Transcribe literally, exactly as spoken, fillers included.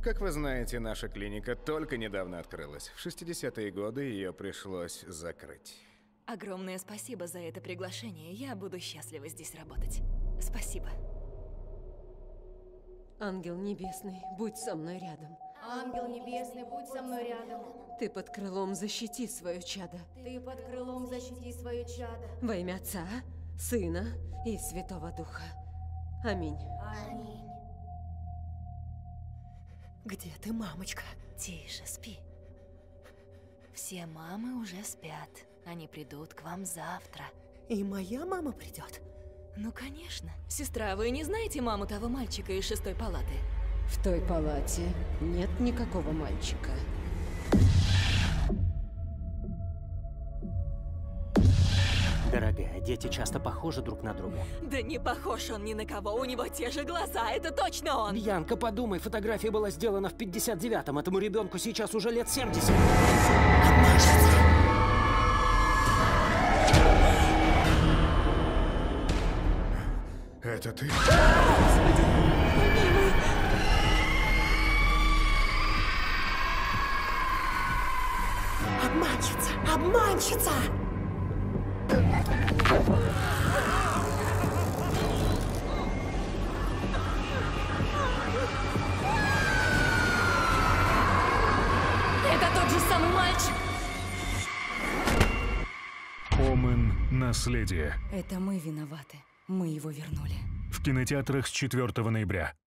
Как вы знаете, наша клиника только недавно открылась. В шестидесятые годы ее пришлось закрыть. Огромное спасибо за это приглашение. Я буду счастлива здесь работать. Спасибо. Ангел небесный, будь со мной рядом. Ангел небесный, будь со мной рядом. Ты под крылом защити свое чадо. Ты под крылом защити свое чадо. Во имя Отца, Сына и Святого Духа. Аминь. Аминь. Где ты, мамочка? Тише, спи. Все мамы уже спят. Они придут к вам завтра. И моя мама придет? Ну, конечно. Сестра, вы не знаете маму того мальчика из шестой палаты? В той палате нет никакого мальчика. Дорогая, дети часто похожи друг на друга. Да не похож он ни на кого, у него те же глаза, это точно он! Бьянка, подумай, фотография была сделана в пятьдесят девятом, этому ребенку сейчас уже лет семьдесят. Это ты? Обманщица! Обманщица! Это тот же самый мальчик! Омен. Наследие. Это мы виноваты. Мы его вернули. В кинотеатрах с четвёртого ноября.